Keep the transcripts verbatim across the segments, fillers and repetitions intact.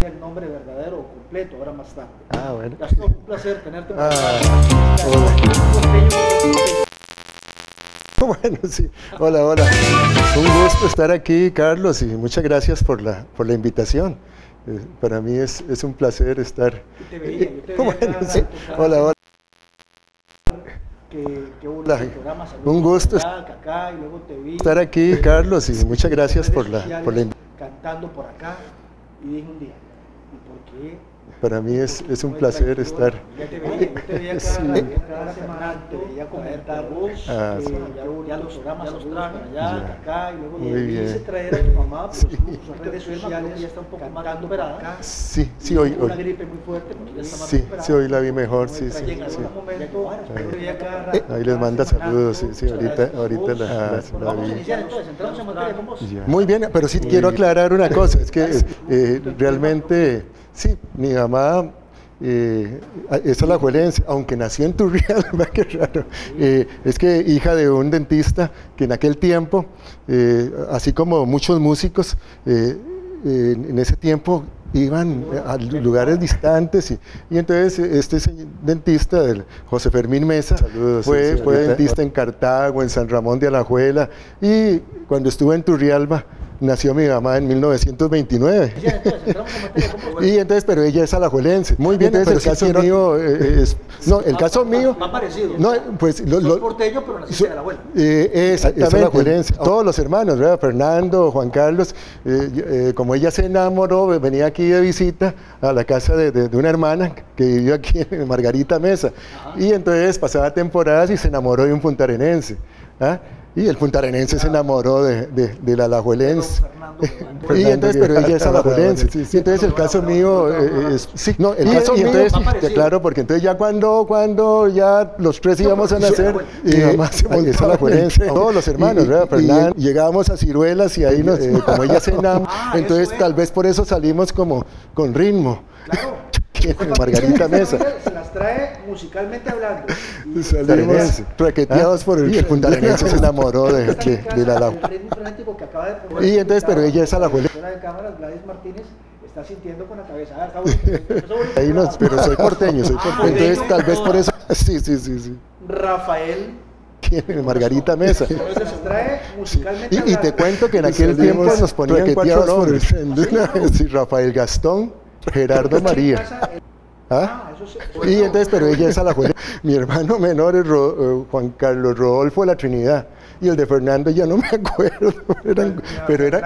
el nombre verdadero o completo, ahora más tarde. Ah, bueno. Gastón, un placer tenerte. Ah, hola. Bueno, sí. Hola, hola. Un gusto estar aquí, Carlos, y muchas gracias por la, por la invitación. Eh, para mí es, es un placer estar. Yo te veía, yo te veía bueno, cada, sí. cada, Hola, hola. Que, que hubo La, el programa, un gusto allá, acá, y luego te vi, estar aquí, eh, Carlos, y muchas gracias por la, por la invitación. cantando por acá, y dije un día, ¿y por qué? Para mí es, es un placer estar. Ya te veía, yo te veía cada, Sí. cada semana, te veía comentar vos, Ah, que sí. ya, ya los programas los traen allá, Ya. acá, y luego Muy le bien. hice traer a tu mamá, pero Sí. sus redes sociales ya está un poco más recuperada acá. Sí, sí, hoy, Una hoy. gripe muy fuerte, porque ya está más Sí, recuperada. sí, hoy la vi mejor, sí, sí, Llega sí. algún momento, yo te veía cada Eh, rato, Ahí les cada manda semana, saludos, sí, sí, muchas ahorita, gracias. ahorita Vos, la, la bueno, vamos a vi. iniciar entonces, entramos en materia, ¿cómo? Ya. Muy bien, pero sí Muy quiero bien. aclarar una cosa, es que eh, realmente, sí, mi mamá eh, es alajuelense, aunque nació en Turrialba, qué raro, eh, es que hija de un dentista que en aquel tiempo, eh, así como muchos músicos, eh, eh, en ese tiempo iban a lugares distantes y, y entonces este dentista, del José Fermín Mesa, Saludos, fue, sí, sí, fue dentista en Cartago, en San Ramón de Alajuela, y cuando estuve en Turrialba nació mi mamá en mil novecientos veintinueve. Ya, entonces, entramos en materia, ¿cómo? Y entonces, pero ella es alajuelense. Muy bien, entonces el caso mío eh, es, no, el caso mío, más parecido. no, pues lo, Sos lo, porteño, pero naciste de la abuela. Eh, exactamente, es alajuelense. Todos los hermanos, ¿verdad? Fernando, Juan Carlos, eh, eh, como ella se enamoró, venía aquí de visita a la casa de, de, de una hermana que vivió aquí en Margarita Mesa. Ajá. Y entonces pasaba temporadas y se enamoró de un puntarenense. ¿Ah? Y el puntarenense se enamoró de, de, de la alajuelense. Y entonces, pero ella es alajuelense. Sí, sí. Entonces el caso mío eh, es, sí, no, el y, caso y mío, entonces, te aclaro, porque entonces ya cuando, cuando ya los tres íbamos a nacer, mi mamá se volvió alajuelense. Todos los hermanos, ¿verdad? Fernando, llegábamos a Ciruelas y ahí nos, eh, como ella se enamoró, entonces tal vez por eso salimos como con ritmo. Claro. Margarita Mesa. Se las trae musicalmente hablando. Y salimos traqueteados ¿Ah? por el, el puntarenense se enamoró de, de, de la lau. Y entonces, pero ella es alajuelense. de cámaras, Gladys Martínez, está sintiendo con la cabeza. Ah, ahí no, pero soy porteño, soy porteño. Entonces, tal vez por eso. Sí, sí, sí, sí. Rafael. Margarita Mesa. Se trae musicalmente y, y te cuento que en aquel tiempo nos ponían cuatro nombres. Sí, Rafael Gastón, Gerardo María. ¿Ah? Y entonces, pero ella es alajuelense. Mi hermano menor es Ro, uh, Juan Carlos Rodolfo de la Trinidad. Y el de Fernando ya no me acuerdo. Eran, pero eran,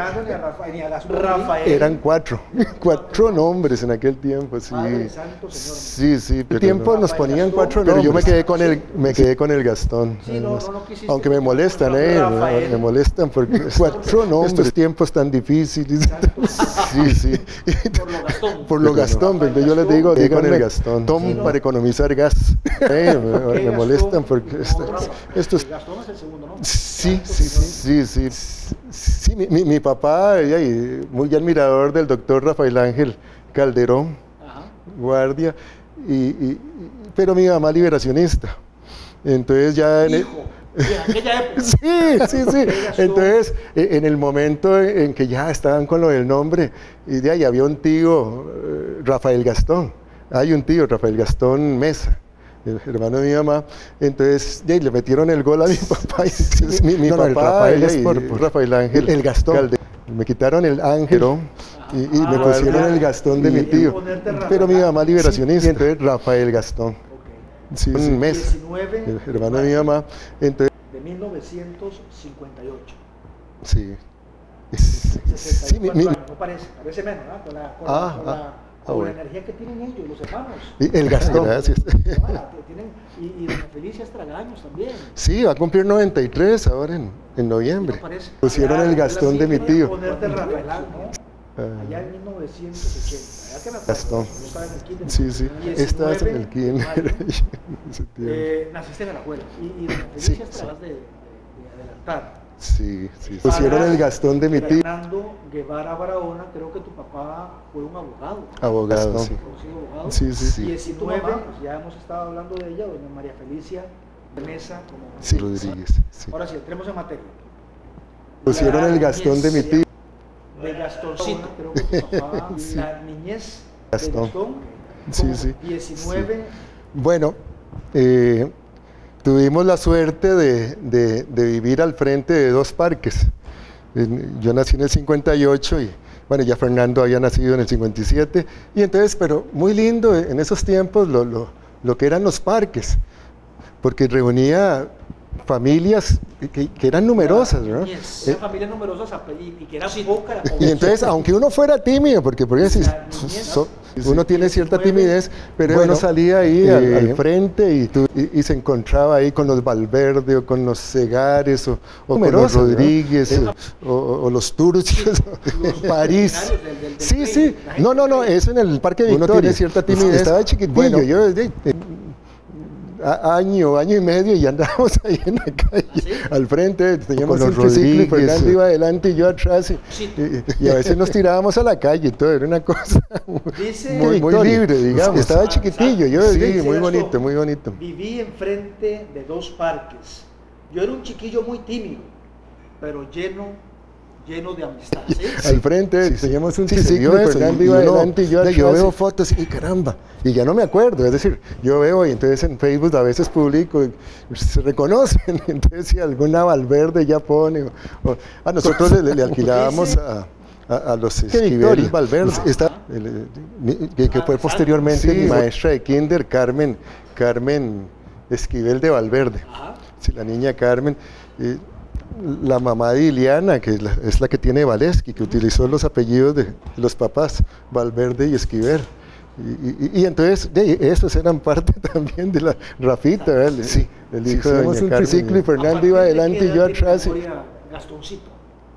eran cuatro. Cuatro nombres en aquel tiempo, sí. Sí, sí. En tiempo nos ponían cuatro nombres. Pero yo me quedé con el, me quedé con el Gastón. Aunque me molestan, eh. Me, me molestan porque cuatro nombres. Estos tiempos tan difíciles. Sí, sí. Por lo Gastón. Por lo Gastón, yo les digo, digo con el Gastón. Tom para economizar gas. Eh, me, me molestan porque estos. estos Gastón es el segundo, ¿no? Sí, sí, sí, sí, sí, sí mi, mi, mi papá, ella, muy admirador del doctor Rafael Ángel Calderón, Ajá. guardia, y, y, pero mi mamá liberacionista, entonces ya en Hijo, el, en aquella época. Sí, sí, sí, entonces en el momento en que ya estaban con lo del nombre, y de ahí había un tío, Rafael Gastón, hay un tío, Rafael Gastón Mesa, el hermano de mi mamá, entonces ya, le metieron el gol a mi papá. Y, sí, mi mi no, papá, no, Rafael es por, por Rafael Ángel, el Gastón. Calde. Me quitaron el Ángel y, y ah, me pusieron el Gastón de y, mi tío. Pero mi mamá liberacionista, sí, entonces Rafael Gastón. Okay. Sí, sí, mes, el hermano de mi mamá. Entonces, de mil novecientos cincuenta y ocho. Sí. Sí, mi, mi, no parece, parece menos, ¿no? Con la, con ah, la, con ah. la Ah, con bueno. la energía que tienen ellos, los hermanos. Y el Gastón. Gracias. Ah, tienen, y, y doña Felicia Estragaños también. Sí, va a cumplir noventa y tres ahora en, en noviembre. No pusieron el Gastón de mi tío. Ponerte Rafael, ¿no? Allá en mil novecientos ochenta. Allá que me Gastón. Sí, sí. Estás en el kinder. eh, naciste en Alajuela. Y, y doña Felicia sí, Estragaños de, de, de adelantar. Sí, sí. Pusieron el Gastón de mi tío. Fernando Guevara Barahona, creo que tu papá fue un abogado. Abogado, sí. Abogado. Sí, sí, sí. diecinueve, pues ya hemos estado hablando de ella, doña María Felicia Mesa. Como sí, Rodríguez. Sí. Ahora sí, entremos en materia. Pusieron el Gastón de mi tío. De Gastoncito, creo que tu papá, sí. La niñez Gastón. de Gastón, Sí, sí. diecinueve. Sí. Bueno, eh, tuvimos la suerte de, de, de vivir al frente de dos parques. Yo nací en el cincuenta y ocho y bueno, ya Fernando había nacido en el cincuenta y siete, y entonces, pero muy lindo en esos tiempos lo, lo, lo que eran los parques, porque reunía familias que, que eran numerosas, ¿no? Una eh, familia numerosa y, y que era poca. Y entonces, aunque uno fuera tímido, porque por eso so, uno tiene cierta timidez, pero bueno, uno salía ahí eh, al, al frente y, tú, y, y se encontraba ahí con los Valverde o con los Segares o, o con los Rodríguez, ¿no? o, o, o los Turcios, París. Del, del, del sí, sí. No, no, no, eso en el Parque Victoria. Uno tiene cierta timidez. Estaba chiquitillo. Bueno, yo desde... Eh, año, año y medio y andábamos ahí en la calle, ¿ah, sí? Al frente, teníamos un triciclo y Fernando iba adelante y yo atrás y, sí. y, y a veces nos tirábamos a la calle y todo, era una cosa muy, muy libre, digamos. Estaba ah, chiquitillo, yo sí, sí, muy bonito, muy bonito. Viví enfrente de dos parques. Yo era un chiquillo muy tímido, pero lleno lleno de amistad. ¿Sí? Al frente, sí, teníamos un triciclo, sí, Fernando iba adelante y yo atrás. Yo veo fotos y caramba, y ya no me acuerdo, es decir, yo veo y entonces en Facebook a veces publico, y se reconocen, entonces si alguna Valverde ya pone, o, o, a nosotros le, le alquilábamos a, a, a los Esquivel Valverde, está, el, que, que fue posteriormente sí, mi maestra de kinder, Carmen, Carmen Esquivel de Valverde, sí, la niña Carmen. Eh, la mamá de Iliana, que es la, es la que tiene Valesky, que utilizó los apellidos de los papás, Valverde y Esquivel. Y, y, y entonces, de, esos eran parte también de la Rafita, ¿verdad? Sí, el hijo de doña un Carmen. Triciclo y Fernando iba adelante y yo atrás. Y, Gastoncito.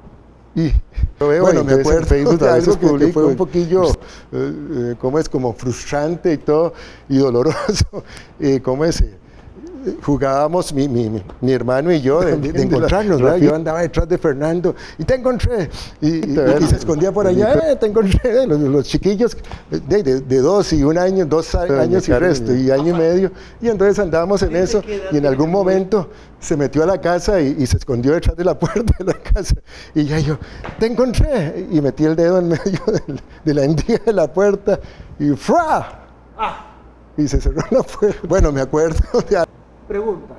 Y lo veo, bueno, me acuerdo en Facebook a veces que, que fue un poquillo, eh, eh, como es, como frustrante y todo, y doloroso, eh, como es, jugábamos mi, mi, mi, mi hermano y yo de, de, de encontrarnos, ¿verdad? Yo andaba detrás de Fernando y te encontré y, y, y se escondía por allá, eh, te encontré, los, los chiquillos de, de, de dos y un año, dos años y resto y año y medio, y entonces andábamos en eso y en algún momento se metió a la casa y, y se escondió detrás de la puerta de la casa y ya yo, te encontré, y metí el dedo en medio de, de la endija de la puerta y ¡fra! Y se cerró la puerta. Bueno, me acuerdo de... Pregunta.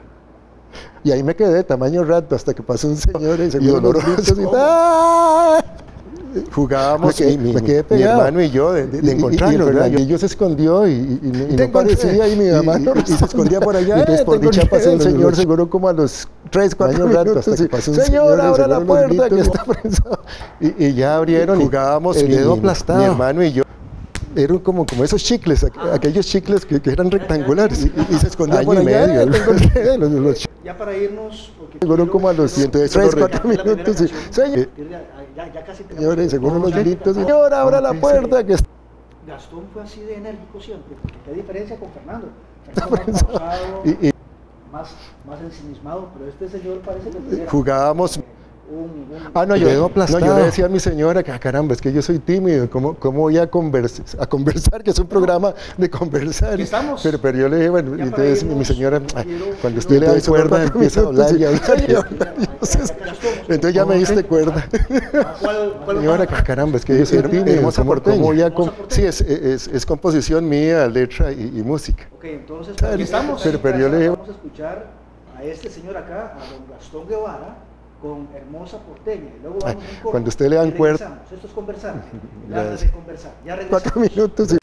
Y ahí me quedé tamaño rato hasta que pasó un señor y se me doloroso y ¡ah! Jugábamos me quedé, mi, me quedé mi hermano y yo de, de, de encontrarnos, y, y, y, y yo se escondió y, y, y, y no parecía y mi mamá y, no y, y se escondía por allá. Y entonces por dicha pasó un señor seguro como a los tres, cuatro años hasta que pasó un señor, señor abra la puerta que está prensado. Y, y ya abrieron y jugábamos el dedo aplastado, mi hermano y yo. Eran como, como esos chicles, aqu ah. aquellos chicles que, que eran rectangulares y, y se escondían por allá. Medio, los, los, los ya para irnos, porque seguro como a los tres, cuatro minutos. Y, señor, ya, ya casi señores, seguro los gritos. Señor, abra la puerta. Que Gastón fue así de enérgico siempre, porque qué diferencia con Fernando. Fernando más pausado, y, y, más, más ensimismado, pero este señor parece que tuviera, jugábamos. Un, un, ah, no, yo, no, yo le decía a mi señora que, ah, caramba, es que yo soy tímido, ¿cómo, cómo voy a, convers a conversar? Que es un programa de conversar. Estamos. Pero, pero yo le dije, bueno, y entonces mi señora, ay, quiero, cuando usted le da cuerda, empieza a hablar y hablar y hablar. Entonces ya me diste cuerda. ¿Cuál, cuál señora, ah, caramba, es que yo soy tímido, ¿cómo, ¿cómo voy a com sí, es, es, es composición mía, letra y, y música. Ok, entonces, aquí estamos. Pero, pero yo le dije, vamos a escuchar a este señor acá, a don Gastón Guevara, con Hermosa Porteña, y luego vamos a un cuando usted le dan cuerda. Esto es conversar, ya de conversar. Ya regresamos. Cuatro minutos. Y...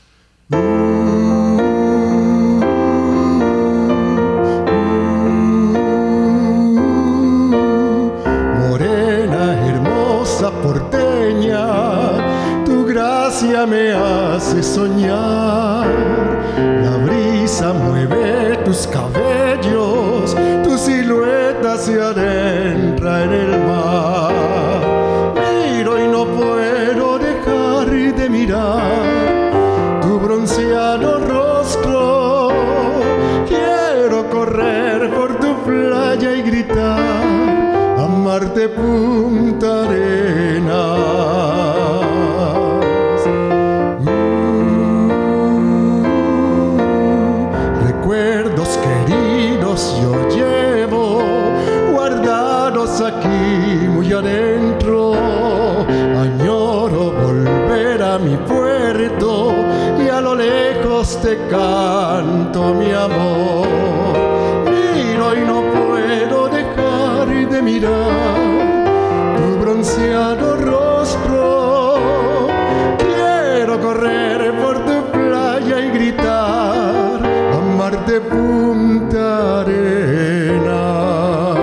Morena, hermosa porteña, tu gracia me hace soñar. La brisa mueve tus cabellos, tu silueta se adentra en el mar. Miro y no puedo dejar de mirar tu bronceado rostro. Quiero correr por tu playa y gritar, amarte Punta Arenas. Recuerdos queridos yo llevo guardados aquí muy adentro, añoro ojos te canto mi amor. Miro y no puedo dejar de mirar tu bronceado rostro. Quiero correr por tu playa y gritar, amarte Punta Arenas.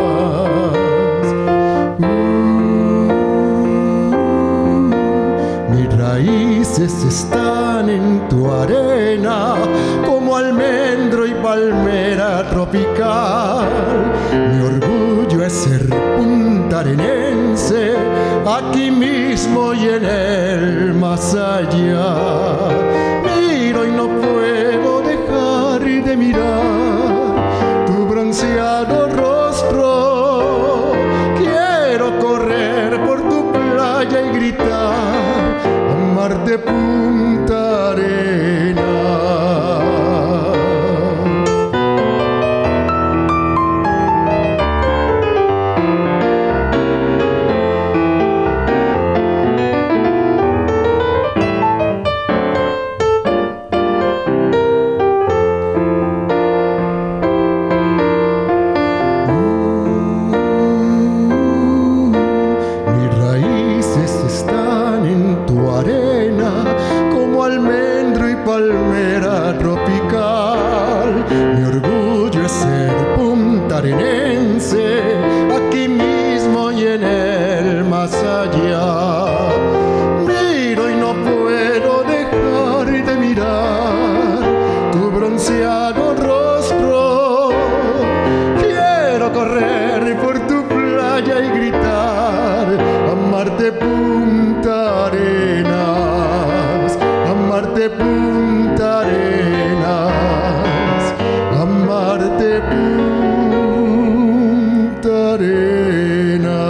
Raíces están en tu arena como almendro y palmera tropical. Mi orgullo es ser puntarenense, aquí mismo y en el más allá. Miro y no puedo dejar de mirar tu bronceado rostro. Quiero correr por tu playa y gritar, amarte Punta Arenas. Mis raíces están en tu arena como almendro y palmera tropical. Mi orgullo es ser puntarenense, aquí mismo y en el más allá. Miro y no puedo dejar de mirar tu bronceado rostro. Quiero correr por tu playa y gritar, amarte Punta Arenas, amarte Punta Arenas, amarte Punta Arenas.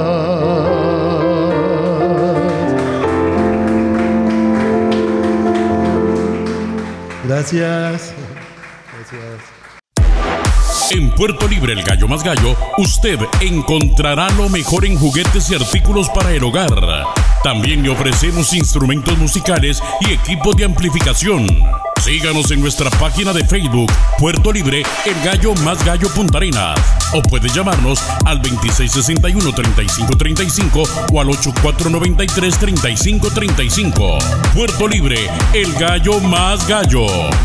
Gracias. Gracias. En Puerto Libre, el Gallo Más Gallo, usted encontrará lo mejor en juguetes y artículos para el hogar. También le ofrecemos instrumentos musicales y equipos de amplificación. Síganos en nuestra página de Facebook, Puerto Libre, el Gallo Más Gallo Punta Arenas. O puede llamarnos al veintiséis sesenta y uno, treinta y cinco treinta y cinco o al ochenta y cuatro noventa y tres, treinta y cinco treinta y cinco. Puerto Libre, el Gallo Más Gallo.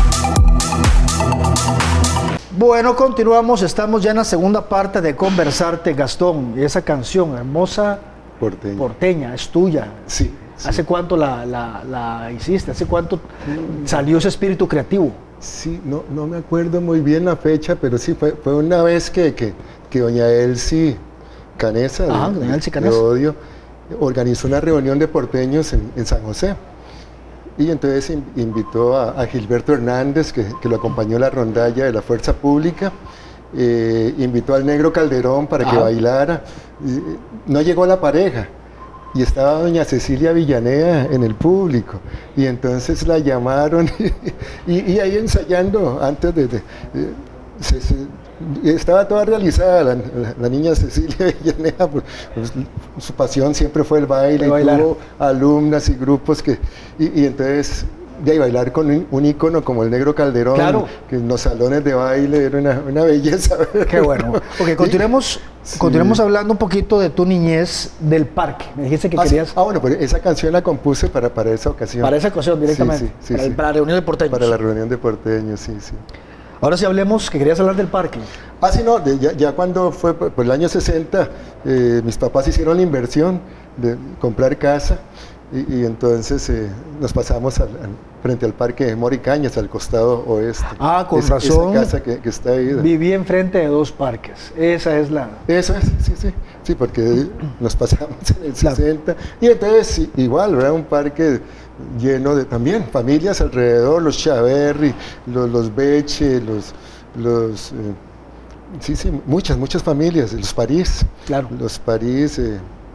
Bueno, continuamos, estamos ya en la segunda parte de Conversarte, Gastón, y esa canción hermosa, Porteña, porteña es tuya. Sí, sí. ¿Hace cuánto la, la, la hiciste? ¿Hace cuánto salió ese espíritu creativo? Sí, no, no me acuerdo muy bien la fecha, pero sí, fue, fue una vez que, que, que doña Elsie Canesa, Ajá, de, doña Elsie de Canesa. Odio, organizó una reunión de porteños en, en San José. Y entonces invitó a, a Gilberto Hernández, que, que lo acompañó en la rondalla de la Fuerza Pública, eh, invitó al Negro Calderón para que Ajá. bailara. No llegó la pareja, y estaba doña Cecilia Villanea en el público, y entonces la llamaron, y, y ahí ensayando, antes de... de, de se, se, estaba toda realizada la, la, la niña Cecilia Villanea, pues, pues, su pasión siempre fue el baile, y tuvo alumnas y grupos que, y, y entonces de ahí bailar con un, un ícono como el Negro Calderón, claro, que en los salones de baile era una, una belleza. Qué bueno. Ok, continuemos, sí. continuemos hablando un poquito de tu niñez del parque. Me dijiste que ah, querías... Sí. Ah, bueno, pues esa canción la compuse para, para esa ocasión. Para esa ocasión, directamente. Sí, sí, sí, para, sí. El, para la reunión de porteños. Para la reunión de porteños, sí, sí. Ahora sí hablemos, que querías hablar del parque. Ah, sí, no, de, ya, ya cuando fue por, por el año sesenta, eh, mis papás hicieron la inversión de comprar casa, y, y entonces eh, nos pasamos al, al, frente al parque de Moricañas, al costado oeste. Ah, con es, razón. Esa casa que, que está ahí. Viví enfrente de dos parques, esa es la... Eso es, sí, sí, sí, porque nos pasamos en el sesenta, claro. Y entonces igual, ¿verdad? Un parque lleno de también familias alrededor, los Chaverri, los, los Beche, los, los eh, sí, sí, muchas, muchas familias, los París, claro. los París, eh,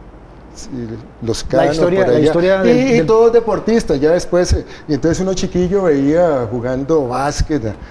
los Cano, la historia, por allá. La historia del, y, y del... todos deportistas, ya después, eh, y entonces uno chiquillo veía jugando básquet a,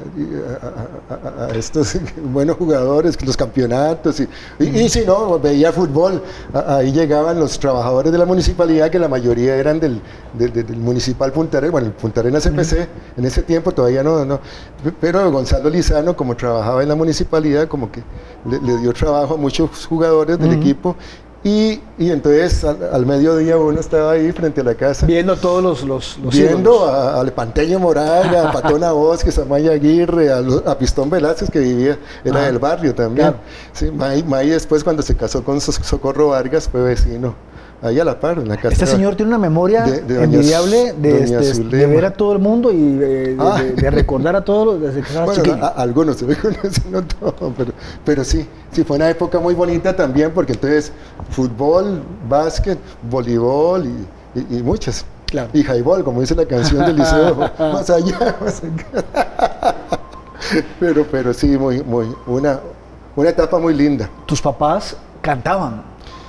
a, a, a, a estos buenos jugadores, los campeonatos, y, y, y si no, veía fútbol, a, ahí llegaban los trabajadores de la municipalidad, que la mayoría eran del, del, del municipal Punta Arenas, bueno, el Punta Arenas C P C, mm. en ese tiempo todavía no, no, pero Gonzalo Lizano, como trabajaba en la municipalidad, como que le, le dio trabajo a muchos jugadores del mm. equipo. Y, y entonces al, al mediodía uno estaba ahí frente a la casa viendo todos los, los, los viendo a, a Lepanteño Moraga, a Patona Bosques, a Maya Aguirre, a, a Pistón Velázquez, que vivía, era ah, del barrio también. Claro. Sí, May, May después, cuando se casó con Socorro Vargas, fue vecino ahí a la par, en la casa. Este señor tiene una memoria de, de envidiable de, este, de ver a todo el mundo y de, ah. de, de recordar a todos desde que estaba bueno, chiquillo. A, a algunos se reconocen, no todo, pero, pero sí, sí, fue una época muy bonita también, porque entonces fútbol, básquet, voleibol y, y, y muchas. Claro. Y highball, como dice la canción del liceo, más allá, más acá. Pero, pero sí, muy, muy, una, una etapa muy linda. ¿Tus papás cantaban?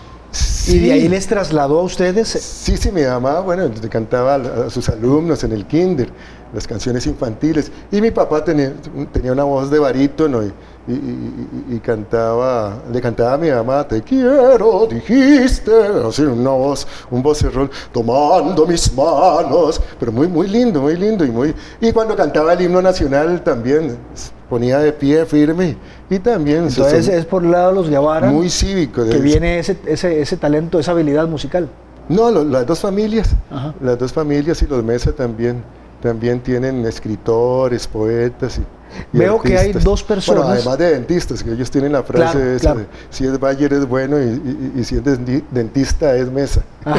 Sí. ¿Y de ahí les trasladó a ustedes? Sí, sí, mi mamá, bueno, le cantaba a sus alumnos en el kinder, las canciones infantiles, y mi papá tenía, tenía una voz de barítono y, y, y, y cantaba, le cantaba a mi mamá, te quiero, dijiste, así, una voz, un vocerrón, tomando mis manos, pero muy, muy lindo, muy lindo, y muy, y cuando cantaba el himno nacional también ponía de pie firme, y también... Entonces es por el lado de los Guevara, muy cívico, que viene ese, ese, ese talento, esa habilidad musical. No, lo, las dos familias, Ajá. las dos familias y los Mesa también, también tienen escritores, poetas y, y Veo artistas. Que hay dos personas... Bueno, además de dentistas, que ellos tienen la frase claro, esa claro. de si es Bayer es bueno y, y, y si es dentista es Mesa.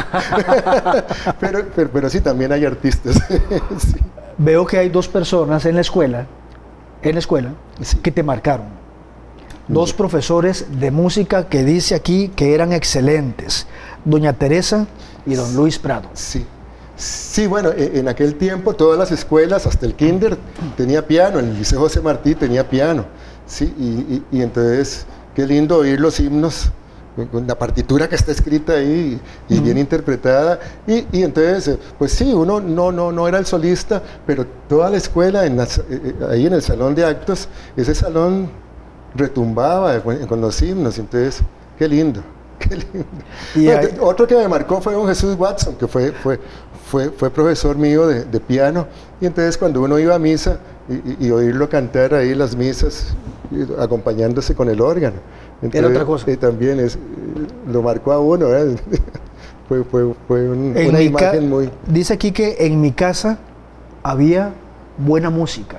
pero, pero, pero sí, también hay artistas. sí. Veo que hay dos personas en la escuela, en la escuela, sí. que te marcaron. Dos sí. profesores de música que dice aquí que eran excelentes, doña Teresa y don Luis Prado. Sí. Sí, bueno, en aquel tiempo todas las escuelas, hasta el kinder, tenía piano, en el Liceo José Martí tenía piano, sí, y, y, y entonces, qué lindo oír los himnos, con la partitura que está escrita ahí, y uh-huh. bien interpretada, y, y entonces, pues sí, uno no, no, no era el solista, pero toda la escuela, en las, ahí en el salón de actos, ese salón retumbaba con los himnos, entonces, qué lindo. Qué lindo. Y bueno, hay... Otro que me marcó fue don Jesús Watson, que fue, fue, fue, fue profesor mío de, de piano, y entonces cuando uno iba a misa y, y, y oírlo cantar ahí las misas, acompañándose con el órgano, entonces, era otra cosa. Eh, también es, lo marcó a uno, ¿eh? fue, fue, fue un, una imagen muy... Dice aquí que en mi casa había buena música.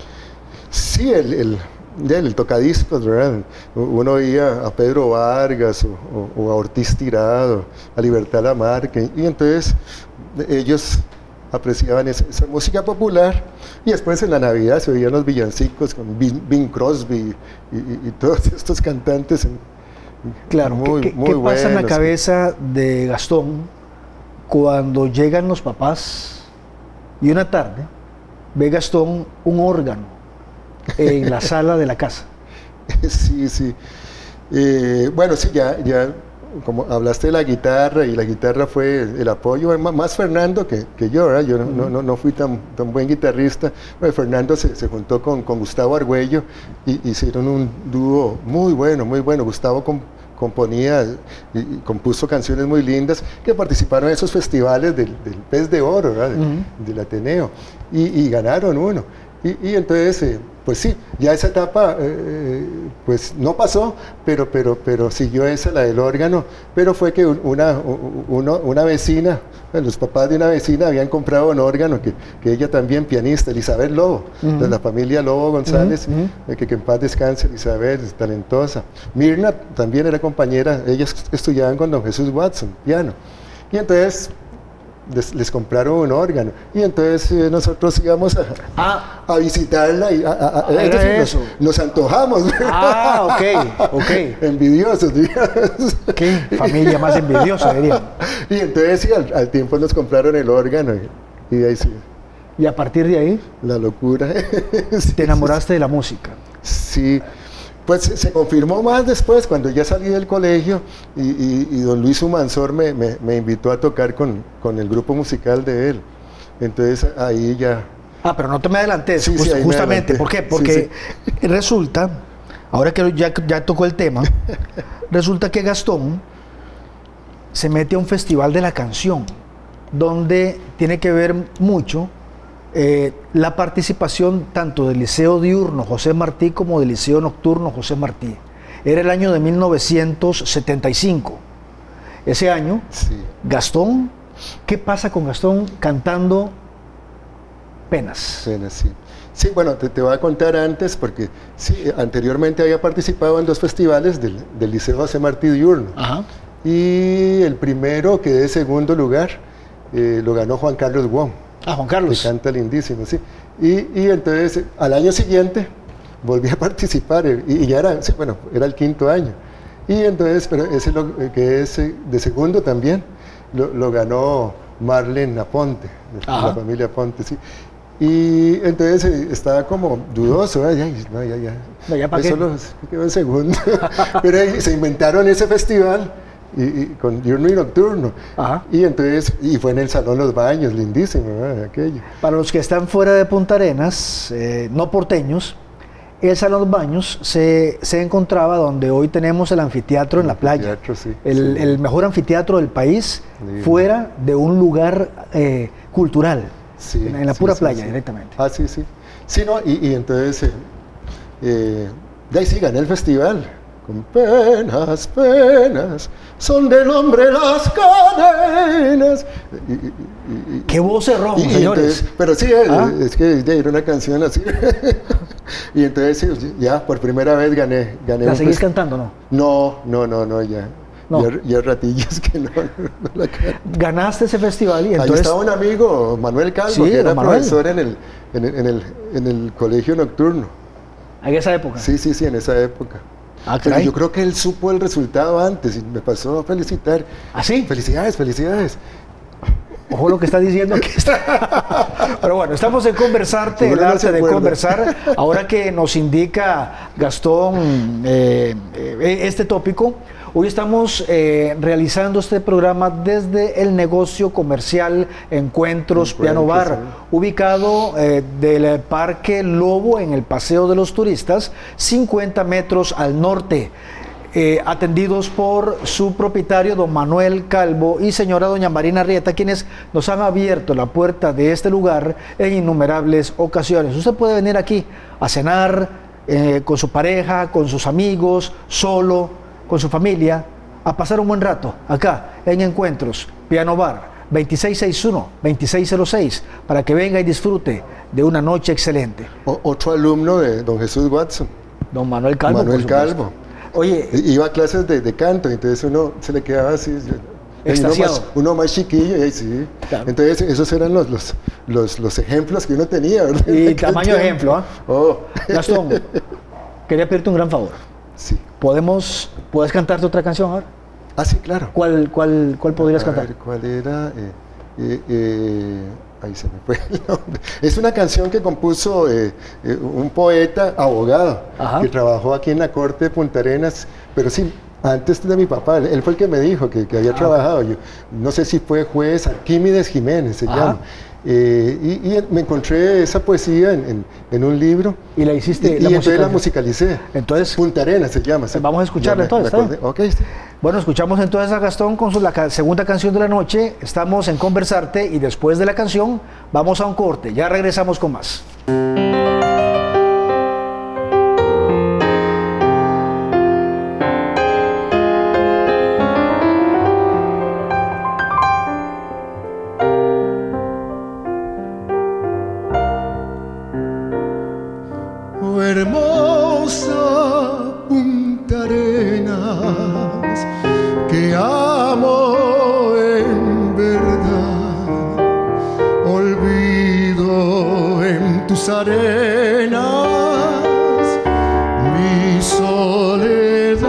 Sí, el... el el tocadiscos, ¿verdad? Uno oía a Pedro Vargas o, o, o a Ortiz Tirado, a Libertad Lamarque, y entonces ellos apreciaban esa, esa música popular, y después en la Navidad se oían los villancicos con Bing, Bing Crosby y, y, y todos estos cantantes. Claro, muy, ¿qué, muy qué buenos. pasa en la cabeza de Gastón cuando llegan los papás y una tarde ve Gastón un órgano en la sala de la casa? Sí, sí. Eh, bueno, sí, ya, ya, como hablaste de la guitarra, y la guitarra fue el apoyo, más Fernando que, que yo, ¿verdad? Yo no, no, no fui tan, tan buen guitarrista. Bueno, Fernando se, se juntó con, con Gustavo Argüello y hicieron un dúo muy bueno, muy bueno. Gustavo com, componía y, y compuso canciones muy lindas que participaron en esos festivales del, del Pez de Oro, ¿verdad? Uh-huh. del Ateneo, y, y ganaron uno. Y, y entonces, eh, pues sí, ya esa etapa eh, pues no pasó, pero, pero, pero siguió esa, la del órgano, pero fue que una, una, una vecina, los papás de una vecina habían comprado un órgano, que, que ella también pianista, Elizabeth Lobo, uh-huh. de la familia Lobo González, uh-huh. que, que en paz descanse, Elizabeth, es talentosa. Mirna también era compañera, ellas estudiaban con don Jesús Watson, piano, y entonces... Les, les compraron un órgano, y entonces eh, nosotros íbamos a, ah, a visitarla y a, a, a, ah, decir, eso. Nos, nos antojamos. Ah, ok, ok. Envidiosos, digamos. Qué familia más envidiosa, diría. Y entonces sí, al, al tiempo nos compraron el órgano, y, y de ahí sí. ¿Y a partir de ahí? La locura. Sí, ¿te enamoraste sí, de la música? Sí. Pues se confirmó más después, cuando ya salí del colegio y, y, y don Luis Humansor me, me, me invitó a tocar con, con el grupo musical de él. Entonces ahí ya... Ah, pero no te me adelantes, sí, just, sí, justamente. ¿Por qué? Porque sí, sí. resulta, ahora que ya, ya tocó el tema, resulta que Gastón se mete a un festival de la canción, donde tiene que ver mucho eh, la participación tanto del Liceo Diurno José Martí como del Liceo Nocturno José Martí. Era el año de mil novecientos setenta y cinco. Ese año, sí. Gastón, ¿qué pasa con Gastón cantando Penas? Penas, sí. Sí, bueno, te, te voy a contar antes, porque sí, anteriormente había participado en dos festivales del, del Liceo José Martí Diurno. Ajá. Y el primero, quedé segundo lugar, eh, lo ganó Juan Carlos Wong. Ah, Juan Carlos. Que canta lindísimo, sí. Y, y entonces, al año siguiente, volví a participar, y, y ya era, sí, bueno, era el quinto año. Y entonces, pero ese lo, que es de segundo también, lo, lo ganó Marlene Aponte, de Ajá. la familia Aponte, sí. Y entonces estaba como dudoso, ¿eh? Ay, no, ya, ya. No, ya para Eso lo quedó en segundo. Pero ahí se inventaron ese festival y, y, con diurno y nocturno. Ajá. Y entonces, y fue en el Salón Los Baños, lindísimo, ¿verdad? Aquello. Para los que están fuera de Punta Arenas, eh, no porteños, el Salón Los Baños se, se encontraba donde hoy tenemos el anfiteatro el en la playa. Sí, el, sí. el mejor anfiteatro del país, sí. fuera de un lugar eh, cultural. Sí, en la pura sí, playa, sí, directamente. Ah, sí, sí. Sí, no, y, y entonces, eh, eh, de ahí sí gané el festival. Con penas, penas, son del hombre las cadenas. Y, y, y, ¡Qué voz rojo, señores! Entonces, pero sí, ¿Ah? es, es que ya era una canción así. Y entonces, sí, ya por primera vez gané. gané ¿La seguís cantando, no? No, no, no, no, ya. No. Ya, ya ratillos que no, no la canto. Ganaste ese festival y entonces... Ahí estaba un amigo, Manuel Calvo, sí, que era Manuel. profesor en el, en, el, en, el, en el colegio nocturno. ¿En esa época? Sí, sí, sí, en esa época. Ah, pero yo creo que él supo el resultado antes y me pasó a felicitar. ¿Ah, sí? Felicidades, felicidades. Ojo lo que está diciendo aquí. Pero bueno, estamos en Conversarte, el arte de conversar. Ahora que nos indica Gastón eh, eh, este tópico, hoy estamos eh, realizando este programa desde el negocio comercial Encuentros Piano Bar, sí. ubicado eh, del Parque Lobo en el Paseo de los Turistas, cincuenta metros al norte. Eh, atendidos por su propietario, don Manuel Calvo, y señora doña Marina Rieta, quienes nos han abierto la puerta de este lugar en innumerables ocasiones. Usted puede venir aquí a cenar eh, con su pareja, con sus amigos, solo, con su familia, a pasar un buen rato acá en Encuentros Piano Bar, veintiséis sesenta y uno, veintiséis cero seis, para que venga y disfrute de una noche excelente. O, otro alumno de don Jesús Watson, don Manuel Calvo. Manuel Calvo. Oye, iba a clases de, de canto, entonces uno se le quedaba así, uno más, uno más chiquillo, y ahí sí. Claro. Entonces esos eran los, los, los, los ejemplos que uno tenía, ¿verdad? Y tamaño de ejemplo, ¿eh? Oh. Gastón, quería pedirte un gran favor. Sí. ¿Podemos, ¿Puedes cantarte otra canción ahora? Ah, sí, claro. ¿Cuál, cuál, cuál podrías a cantar? Ver, ¿cuál era? Eh, eh, eh, ahí se me fue el nombre. Es una canción que compuso eh, eh, un poeta abogado, Ajá. que trabajó aquí en la corte de Punta Arenas, pero sí, antes de mi papá. Él fue el que me dijo que, que había ah, trabajado. Yo, no sé si fue juez, Arquímedes Jiménez se Ajá. llama. Eh, y, y me encontré esa poesía en, en, en un libro. ¿Y la hiciste? Y, la y entonces la musicalicé. Entonces, Punta Arenas se llama. ¿Sí? Vamos a escucharla entonces. Okay, sí. Bueno, escuchamos entonces a Gastón con su, la segunda canción de la noche. Estamos en Conversarte y después de la canción vamos a un corte. Ya regresamos con más. Hermosa Punta Arenas, que amo en verdad, olvido en tus arenas mi soledad,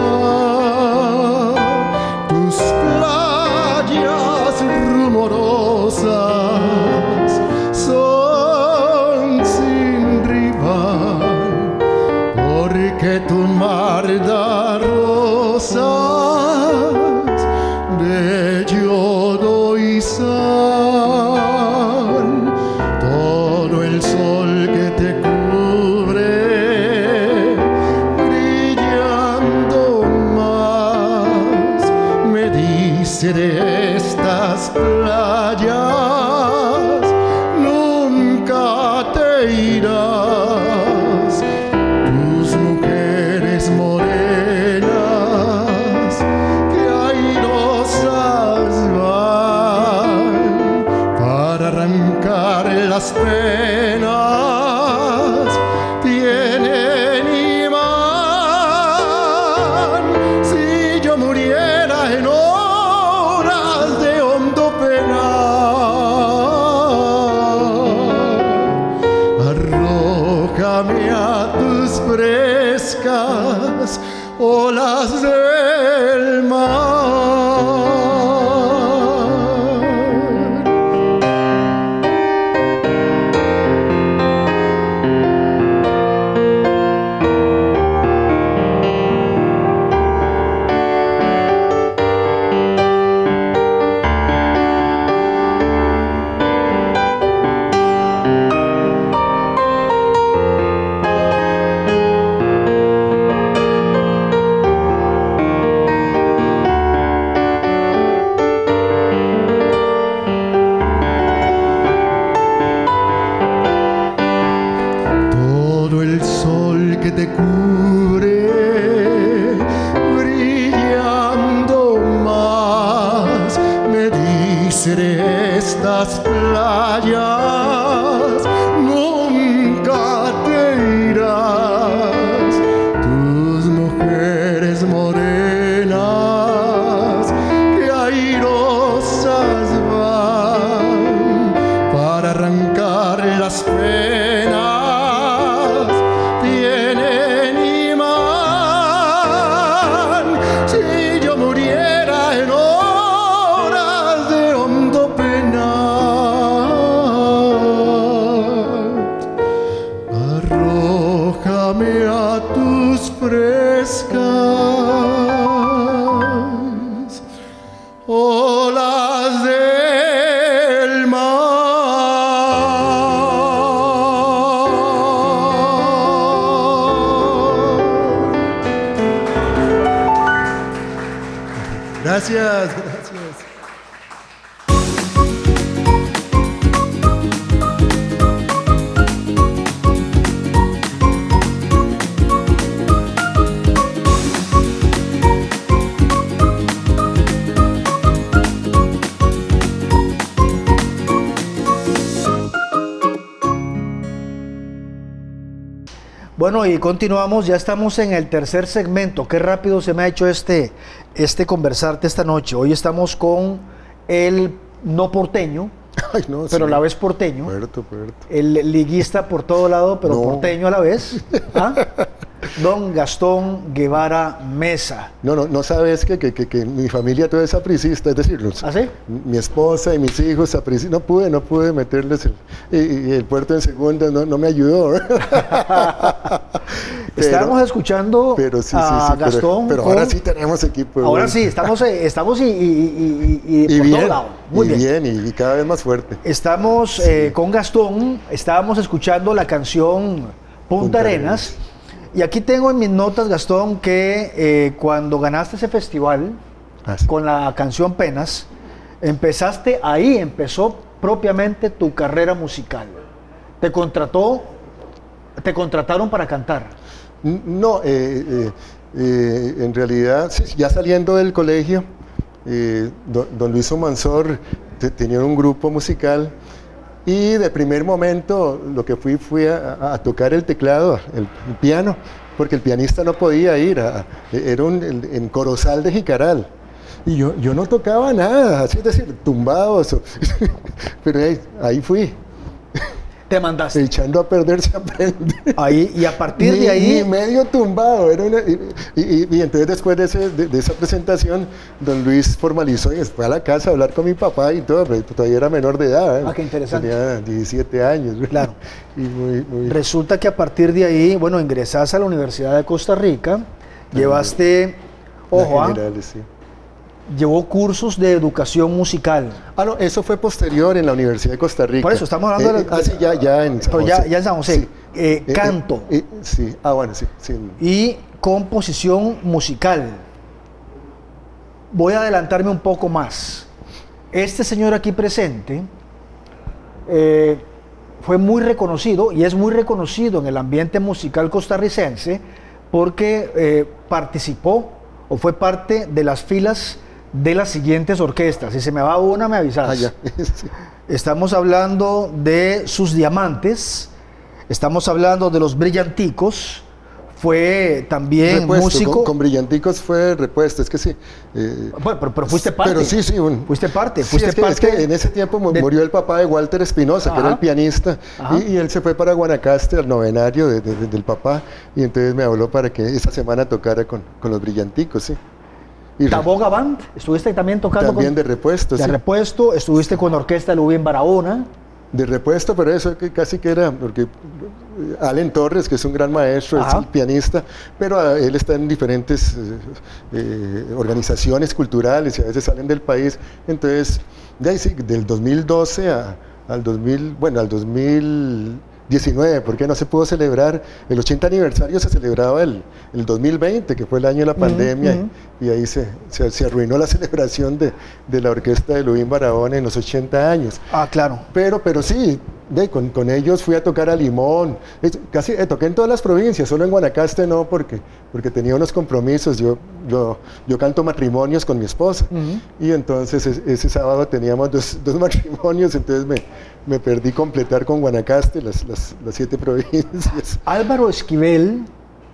tus playas rumorosas son sin rival, porque tu mar las penas tienen imán. Si yo muriera en horas de hondo penar, arrójame a tus frescas olas del mar. Te cubre brillando más, me dice de estas playas nunca te irás. Tus mujeres morenas que airosas van para arrancar las penas tienen imán. Si yo muriera en horas de hondo penar, arrójame a tus frescas olas del mar. Gracias, gracias. Bueno, y continuamos, ya estamos en el tercer segmento. Qué rápido se me ha hecho este, este conversarte esta noche. Hoy estamos con el no porteño, Ay, no, pero sí. a la vez porteño. Puerto, puerto. El liguista por todo lado, pero no. porteño a la vez. ¿Ah? Don Gastón Guevara Mesa. No, no, no sabes que, que, que, que mi familia toda es apricista, es decir, los, ¿Ah, sí? mi esposa y mis hijos apricistas. No pude, no pude meterles el, y, y el puerto en segunda no, no me ayudó. Estábamos escuchando pero sí, a sí, sí, Gastón. Pero, pero ahora sí tenemos equipo. Ahora bueno. sí, estamos, estamos y, y, y, y, y por bien, todo lado. Muy y bien. bien y, y cada vez más fuerte. Estamos sí. eh, con Gastón, estábamos escuchando la canción Punta, Punta Arenas. Arenas. Y aquí tengo en mis notas, Gastón, que eh, cuando ganaste ese festival ah, sí. con la canción Penas, empezaste, ahí empezó propiamente tu carrera musical. Te contrató, te contrataron para cantar. No, eh, eh, eh, en realidad, ya saliendo del colegio, eh, don, don Luis Omansor te, tenía un grupo musical. Y de primer momento lo que fui fue a, a tocar el teclado, el, el piano, porque el pianista no podía ir, a, era un, el, en Corozal de Jicaral. Y yo, yo no tocaba nada, así es decir, tumbados, pero ahí, ahí fui. Te mandaste. Echando a perder se aprende. Ahí, y a partir ni, de ahí... Ni medio tumbado. Era una, y, y, y entonces después de, ese, de, de esa presentación, don Luis formalizó y fue a la casa a hablar con mi papá y todo, pero todavía era menor de edad. ¿eh? Ah, qué interesante. Tenía diecisiete años. Claro. Y muy, muy... Resulta que a partir de ahí, bueno, ingresás a la Universidad de Costa Rica, ah, llevaste, ojo, generales, sí. llevó cursos de educación musical. Ah, no, eso fue posterior en la Universidad de Costa Rica. Por eso, estamos hablando eh, de... Ah, sí, ya, ya en San José. Ya, ya en San José. Sí. Eh, eh, canto. Eh, eh, sí, ah, bueno, sí, sí. Y composición musical. Voy a adelantarme un poco más. Este señor aquí presente eh, fue muy reconocido, y es muy reconocido en el ambiente musical costarricense, porque eh, participó o fue parte de las filas de las siguientes orquestas. Si se me va una, me avisas. Ah, ya. Sí. estamos hablando de sus diamantes, estamos hablando de los brillanticos. Fue también repuesto, músico. Con, con brillanticos fue repuesto, es que sí. Eh, bueno, pero, pero fuiste parte. Pero sí, sí. Un, fuiste parte. Sí, fuiste es, que, parte es que en ese tiempo de, murió el papá de Walter Espinosa, que era el pianista, y, y él se fue para Guanacaste al novenario de, de, de, del papá, y entonces me habló para que esa semana tocara con, con los brillanticos, sí. Y Taboga Band, estuviste también tocando. También con, de repuesto, de sí. repuesto, estuviste con la orquesta Lubín Barahona. De repuesto, pero eso que casi que era, porque Allen Torres, que es un gran maestro, Ajá. es el pianista, pero él está en diferentes eh, eh, organizaciones culturales y a veces salen del país, entonces, de ahí sí, del dos mil doce a, al dos mil, bueno, al dos mil diecinueve, porque no se pudo celebrar, el ochenta aniversario se celebraba el, el dos mil veinte, que fue el año de la pandemia, uh-huh. y, y ahí se, se, se arruinó la celebración de, de la orquesta de Lubín Barahona en los ochenta años. Ah, claro. Pero, pero sí, de, con, con ellos fui a tocar a Limón, es, casi eh, toqué en todas las provincias, solo en Guanacaste no, porque, porque tenía unos compromisos, yo, yo, yo canto matrimonios con mi esposa, uh-huh. y entonces es, ese sábado teníamos dos, dos matrimonios, entonces me, me perdí completar con Guanacaste las, las, las siete provincias. Álvaro Esquivel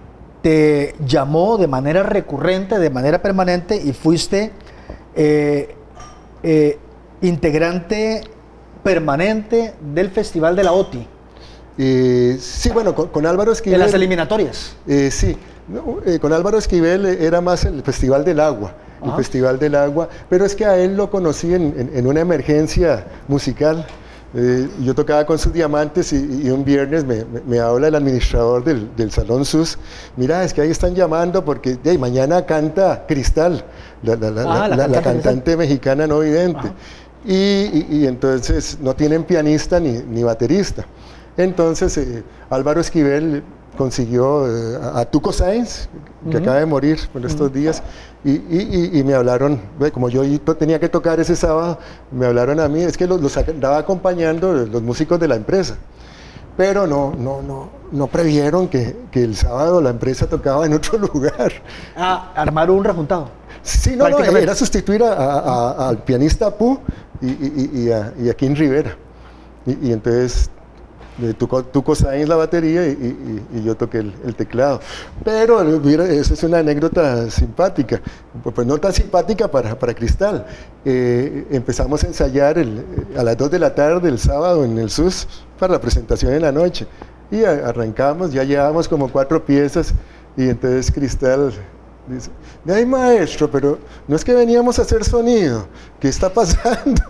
te llamó de manera recurrente, de manera permanente, y fuiste eh, eh, integrante permanente del Festival de la O T I. Eh, sí, bueno, con, con Álvaro Esquivel... En las eliminatorias. Eh, sí, no, eh, con Álvaro Esquivel era más el Festival del Agua, Ajá. el Festival del Agua, pero es que a él lo conocí en, en, en una emergencia musical. Eh, yo tocaba con sus diamantes y, y un viernes me, me, me habla el administrador del, del Salón Sus, mira, es que ahí están llamando porque hey, mañana canta Cristal, la, la, la, ah, la, la, la cantante mexicana no vidente, y, y, y entonces no tienen pianista ni, ni baterista. Entonces eh, Álvaro Esquivel consiguió eh, a, a Tuco Sáenz, que uh-huh. acaba de morir por estos uh-huh. días, y, y, y me hablaron, como yo tenía que tocar ese sábado, me hablaron a mí, es que los, los andaba acompañando los músicos de la empresa, pero no, no, no, no previeron que, que el sábado la empresa tocaba en otro lugar. Ah, armaron un rejuntado. Sí, no, no, era sustituir a, a, a, al pianista Apu y, y, y, a, y a Kim Rivera, y, y entonces... Tuco, Tuco Sáenz la batería y, y, y yo toqué el, el teclado. Pero mira, esa es una anécdota simpática, pues no tan simpática para, para Cristal. Eh, empezamos a ensayar el, a las dos de la tarde el sábado en el Sus para la presentación en la noche. Y a, arrancamos, ya llevábamos como cuatro piezas y entonces Cristal dice, ay maestro, pero no es que veníamos a hacer sonido, ¿qué está pasando?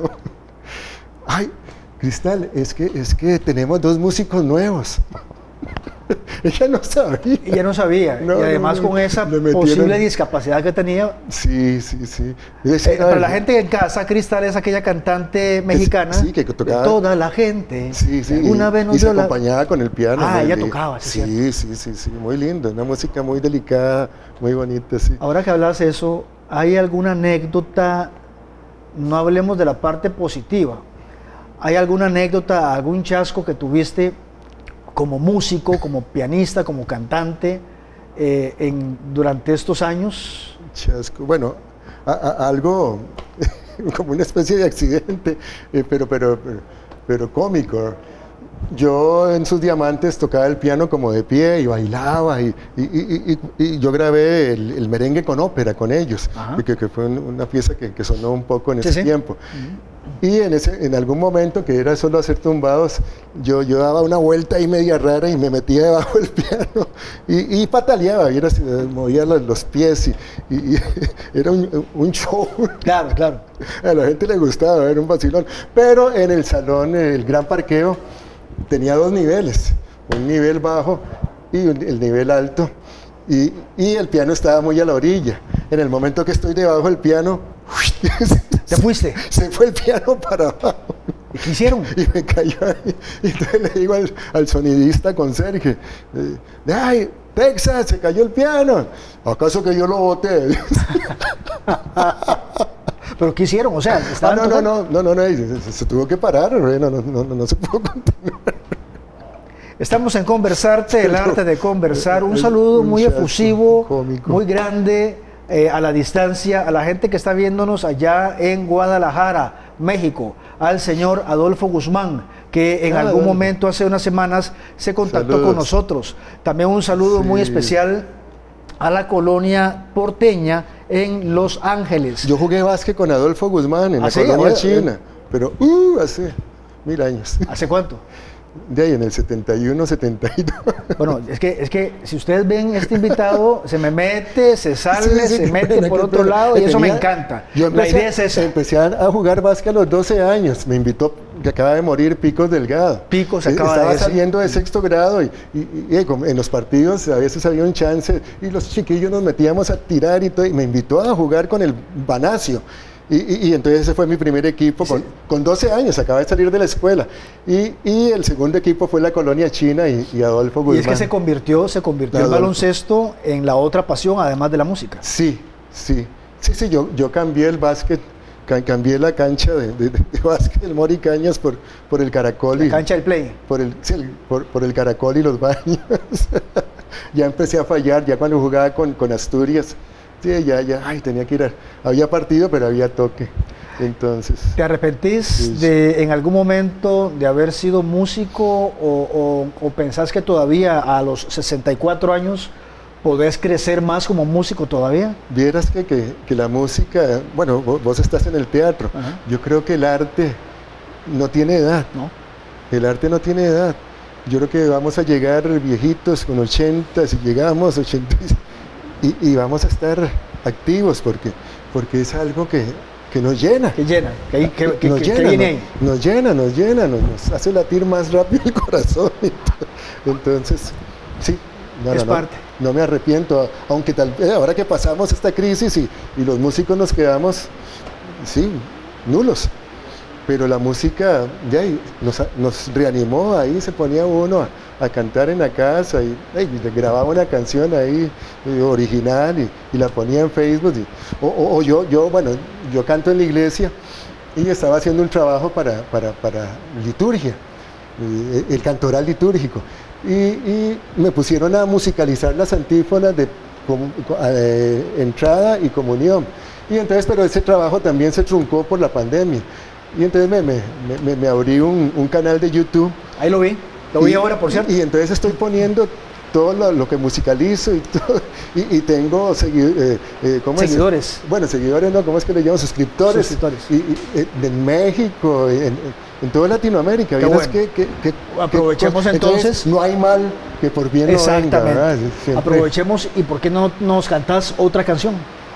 Ay, Cristal, es que, es que tenemos dos músicos nuevos. Ella no sabía. Ella no sabía. No, y además no, con esa posible discapacidad que tenía. Sí, sí, sí. Eh, para la gente en casa, Cristal es aquella cantante mexicana. Es, sí, que tocaba. Toda la gente. Sí, sí. Una y, vez nos y se la... acompañaba con el piano. Ah, ella tocaba, sí. Sí, sí, sí, sí. Muy lindo. Una música muy delicada, muy bonita, sí. Ahora que hablas de eso, ¿hay alguna anécdota? No hablemos de la parte positiva. ¿Hay alguna anécdota, algún chasco que tuviste como músico, como pianista, como cantante eh, en, durante estos años? Chasco, bueno, a, a, algo como una especie de accidente, eh, pero, pero, pero, pero cómico. Yo en sus diamantes tocaba el piano como de pie y bailaba y, y, y, y, y yo grabé el, el merengue con ópera con ellos, que, que fue una pieza que, que sonó un poco en ese sí, tiempo. Uh-huh. Y en, ese, en algún momento, que era solo hacer tumbados, yo, yo daba una vuelta ahí media rara y me metía debajo del piano y, y pataleaba, y era, movía los, los pies y, y, y era un, un show. Claro, claro. A la gente le gustaba, era un vacilón. Pero en el salón, el gran parqueo, tenía dos niveles, un nivel bajo y un, el nivel alto, y, y el piano estaba muy a la orilla. En el momento que estoy debajo del piano, ¿te fuiste? Se fue el piano para abajo. ¿Y qué hicieron? Y me cayó ahí. Y entonces le digo al, al sonidista conserje, eh, ¡ay, Texas, se cayó el piano! ¿Acaso que yo lo boté? ¿Pero qué hicieron? O sea, ah, no, no, no, no, no, no, se, se tuvo que parar, no, no, no, no, no se pudo continuar. Estamos en Conversarte, el arte de conversar. Un saludo muy efusivo, cómico, muy grande, eh, a la distancia, a la gente que está viéndonos allá en Guadalajara. México, al señor Adolfo Guzmán, que en ah, algún bueno. momento, hace unas semanas, se contactó Saludos. con nosotros. También un saludo sí. muy especial a la colonia porteña en Los Ángeles. Yo jugué básquet con Adolfo Guzmán en ¿Ah, la sí? colonia china, pero uh, hace mil años. ¿Hace cuánto? De ahí en el setenta y uno, setenta y dos. Bueno, es que, es que si ustedes ven este invitado, se me mete, se sale, sí, sí, se mete pena, por otro pena. lado y tenía, eso me encanta. Yo empecé, la idea es esa. Empecé a jugar básquet a los doce años. Me invitó, que acaba de morir, Picos Delgado. Picos acaba Estaba de saliendo de sexto grado y, y, y, y en los partidos a veces había un chance y los chiquillos nos metíamos a tirar y todo. Y me invitó a jugar con el Banacio. Y, y, y entonces ese fue mi primer equipo, con, sí. con doce años, acaba de salir de la escuela. Y, y el segundo equipo fue la colonia china y, y Adolfo Guzmán. Y es que se convirtió, se convirtió el baloncesto en la otra pasión, además de la música. Sí, sí, sí, sí, yo, yo cambié el básquet, cambié la cancha de, de, de básquet del Mori Cañas por, por el Caracol. La y, cancha del Play. Por el, sí, por, por el Caracol y los baños. Ya empecé a fallar, ya cuando jugaba con, con Asturias. Sí, ya, ya, ay, tenía que ir a, había partido, pero había toque, entonces... ¿Te arrepentís sí. de, en algún momento, de haber sido músico o, o, o pensás que todavía a los sesenta y cuatro años podés crecer más como músico todavía? Vieras que, que, que la música, bueno, vos, vos estás en el teatro, Ajá. yo creo que el arte no tiene edad, ¿no? El arte no tiene edad, yo creo que vamos a llegar viejitos con ochenta, si llegamos ochenta... Y, y vamos a estar activos porque, porque es algo que, que nos llena. Que llena, que, que, que, nos, que, llena que viene ahí. Nos, nos llena, nos llena, nos, nos hace latir más rápido el corazón. Entonces, sí, no, es no, parte. No, no me arrepiento, aunque tal vez ahora que pasamos esta crisis y, y los músicos nos quedamos, sí, nulos. Pero la música ya nos, nos reanimó, ahí se ponía uno a, a cantar en la casa y, y grababa una canción ahí eh, original y, y la ponía en Facebook. Y, o, o, o yo, yo, bueno, yo canto en la iglesia y estaba haciendo un trabajo para, para, para liturgia, el, el cantoral litúrgico. Y, y me pusieron a musicalizar las antífonas de com, eh, entrada y comunión. Y entonces, pero ese trabajo también se truncó por la pandemia. Y entonces me, me, me, me abrí un, un canal de YouTube. Ahí lo vi, lo vi y, ahora, por cierto. Y, y entonces estoy poniendo todo lo, lo que musicalizo y todo. Y, y tengo segui eh, eh, ¿cómo seguidores. Es? Bueno, seguidores no, ¿cómo es que le llaman? Suscriptores. Suscriptores. Y, y, en México, en, en toda Latinoamérica. Qué bueno. que, que, que, Aprovechemos que, entonces, entonces. No hay mal que por bien no exactamente. venga, ¿verdad? Siempre. Aprovechemos y ¿por qué no nos cantás otra canción?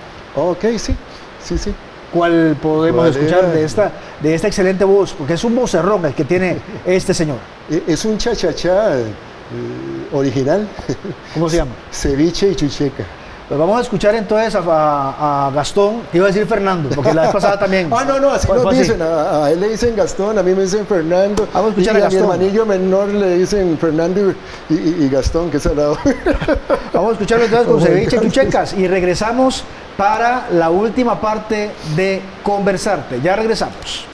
Ok, sí, sí, sí. ¿Cuál podemos ¿Cuál escuchar era? de esta, de esta excelente voz? Porque es un vocerrón el que tiene este señor. Es un cha-cha-cha eh, original. ¿Cómo se llama? Ceviche y chucheca. Pues vamos a escuchar entonces a, a, a Gastón, te iba a decir Fernando, porque la vez pasada también. Ah, no, no, así nos así? dicen, a, a él le dicen Gastón, a mí me dicen Fernando. Vamos a escuchar y a, a mi Gastón. hermanillo menor le dicen Fernando y, y, y Gastón, que es al lado. Vamos a escucharlo entonces con Oh, Ceviche y Chuchecas y regresamos para la última parte de Conversarte. Ya regresamos.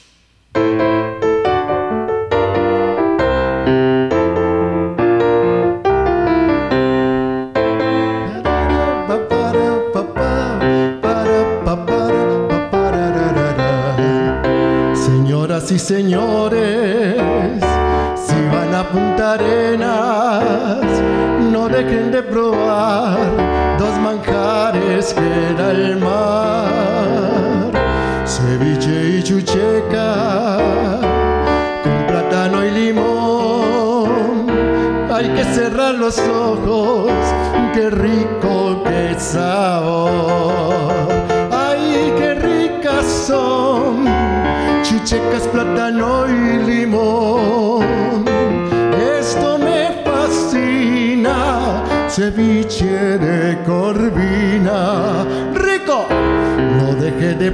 Señoras y señores, si van a Punta Arenas, no dejen de probar dos manjares que da el mar, ceviche y chucheca, con plátano y limón. Hay que cerrar los ojos, qué rico, qué sabor. Ay, qué ricas son chuchecas, plátano y limón. Esto me fascina, ceviche de corvina. ¡Rico! No dejes de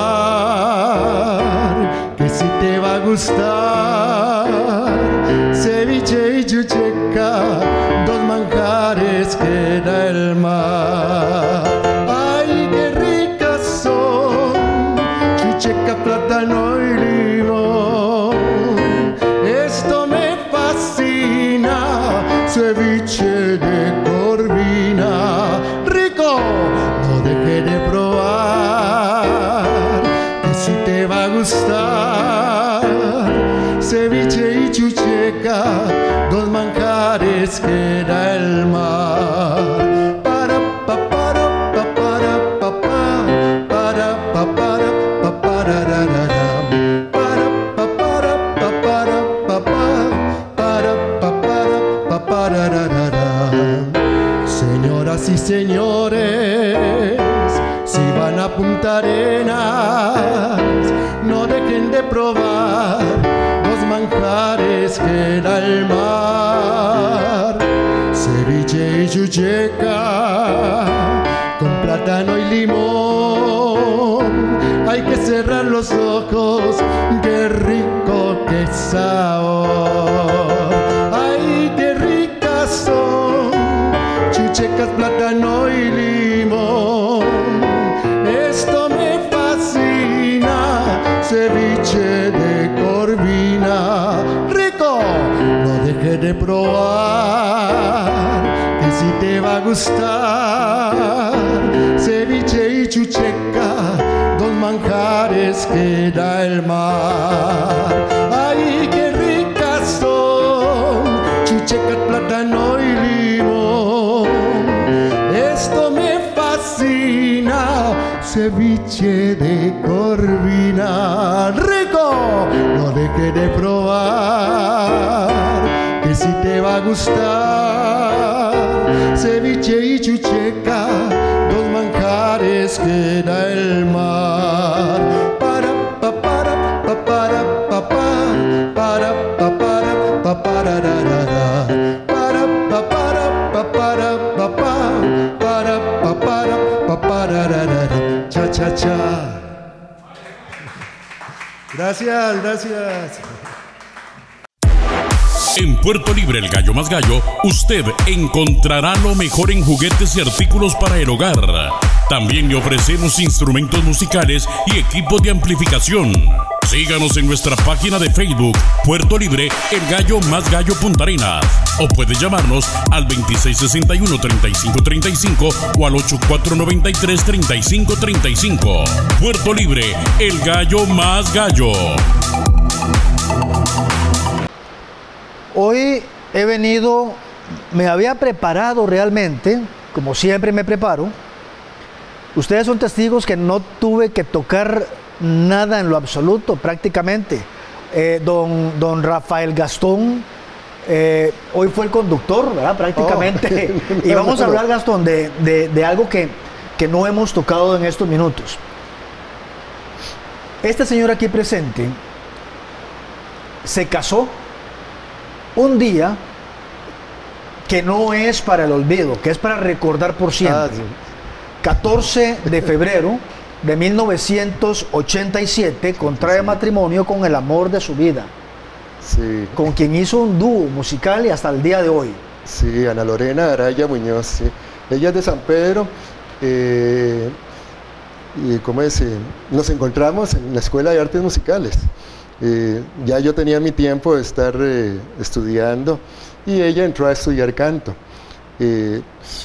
probar, que si te va a gustar. Ceviche y chucheca, dos manjares que da el mar. ¡Ay, qué ricas son! Chucheca, plátano y limón. Esto me fascina, ceviche de corvina. ¡Rico! No dejes de probar, que si te va a gustar. ceviche y chucheca, dos manjares que era el mar. Para pa para pa para pa para pa para pa para ra ra ra. Para pa para pa para pa para pa para pa para ra ra ra. Señoras y señores, si van a Punta Arenas, no dejen de probar los manjares que era el mar. Ceviche y chucheca con plátano y limón. Hay que cerrar los ojos, qué rico, qué sabor. Ay, qué ricas son chuchecas, plátano y limón. Esto me fascina, ceviche de corvina. ¡Rico! No dejes de probar, que si te va a gustar. Ceviche y chucheca, dos manjares que da el mar. ¡Ay, qué ricas son! Chuchecas, plátano y limón. Esto me fascina, ceviche de corvina. ¡Rico! No dejes de probar, que si te va a gustar. Ceviche y chucheca, dos manjares que da el mar. Para pa para pa para pa para pa para pa para ra ra ra. Para pa para pa para pa para pa para pa para ra ra ra. Cha cha cha. Gracias, gracias. En Puerto Libre, el Gallo Más Gallo, usted encontrará lo mejor en juguetes y artículos para el hogar. También le ofrecemos instrumentos musicales y equipos de amplificación. Síganos en nuestra página de Facebook, Puerto Libre, el Gallo Más Gallo Punta Arenas. O puede llamarnos al veintiséis sesenta y uno, treinta y cinco treinta y cinco o al ochenta y cuatro noventa y tres, treinta y cinco treinta y cinco. Puerto Libre, el Gallo Más Gallo. Hoy he venido, me había preparado realmente, como siempre me preparo. Ustedes son testigos que no tuve que tocar nada en lo absoluto, prácticamente. Eh, don, don Rafael Gastón, eh, hoy fue el conductor, ¿verdad? Prácticamente. Oh. Y vamos a hablar, Gastón, de, de, de algo que, que no hemos tocado en estos minutos. Este señor aquí presente se casó un día que no es para el olvido, que es para recordar por siempre. Ah, sí. catorce de febrero de mil novecientos ochenta y siete contrae sí. matrimonio con el amor de su vida, sí. con quien hizo un dúo musical y hasta el día de hoy. Sí, Ana Lorena Araya Muñoz. Sí. Ella es de San Pedro. Eh, y ¿cómo es? Eh, nos encontramos en la Escuela de Artes Musicales. Eh, ya yo tenía mi tiempo de estar eh, estudiando y ella entró a estudiar canto. Eh,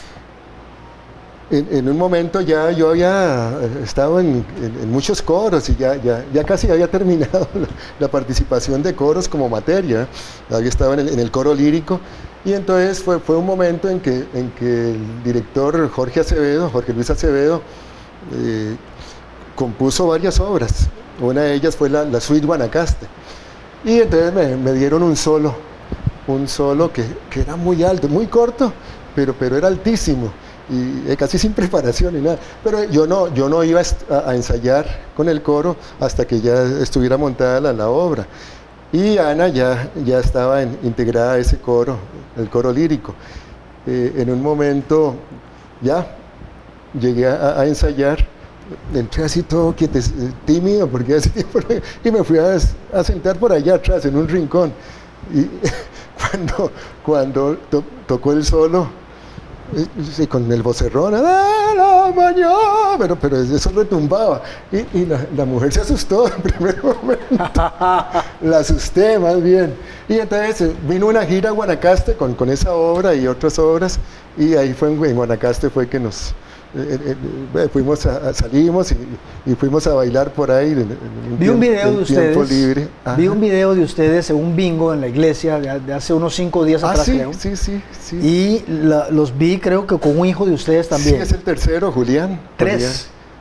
en, en un momento ya yo había estado en, en, en muchos coros y ya, ya, ya casi había terminado la, la participación de coros como materia. Había estado en el, en el coro lírico y entonces fue, fue un momento en que, en que el director Jorge Acevedo, Jorge Luis Acevedo, eh, compuso varias obras. Una de ellas fue la, la Suite Guanacaste. Y entonces me, me dieron un solo, un solo que, que era muy alto, muy corto, pero, pero era altísimo, y eh, casi sin preparación ni nada. Pero yo no, yo no iba a, a ensayar con el coro hasta que ya estuviera montada la, la obra. Y Ana ya, ya estaba en, integrada a ese coro, el coro lírico. Eh, en un momento ya llegué a, a ensayar. Entré así todo quieto, tímido, porque hace tiempo, y me fui a, a sentar por allá atrás, en un rincón. Y cuando, cuando to, tocó el solo, y con el vocerrón, pero, pero eso retumbaba. Y, y la, la mujer se asustó en primer momento. La asusté más bien. Y entonces vino una gira a Guanacaste con, con esa obra y otras obras, y ahí fue en Guanacaste fue que nos... eh, eh, fuimos a, a, salimos y, y fuimos a bailar por ahí. En, en vi un video de ustedes, libre. vi un video de ustedes en un bingo en la iglesia de, de hace unos cinco días ah, atrás, sí, creo. Sí, sí, sí. Y la, los vi, creo que con un hijo de ustedes también. Sí, es el tercero, Julián. Tres. Julián.